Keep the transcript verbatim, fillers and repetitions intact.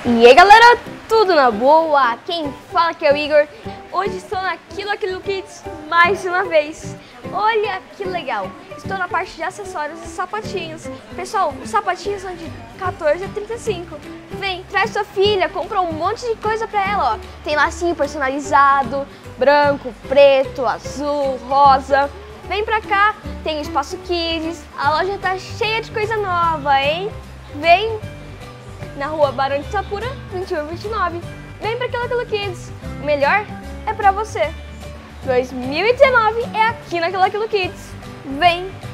E aí galera, tudo na boa? Quem fala que é o Igor. Hoje estou na Kilo Aquilo Kids mais uma vez. Olha que legal, estou na parte de acessórios e sapatinhos. Pessoal, os sapatinhos são de quatorze a trinta e cinco. Vem, traz sua filha, compra um monte de coisa pra ela, ó. Tem lacinho personalizado, branco, preto, azul, rosa. Vem pra cá, tem o Espaço Kids, a loja tá cheia de coisa nova, hein? Vem na rua Barão de Sapura, vinte e um e vinte e nove. Vem pra Kilo Aquilo Kids, o melhor é pra você. dois mil e dezenove é aqui na Kilo Aquilo Kids. Vem!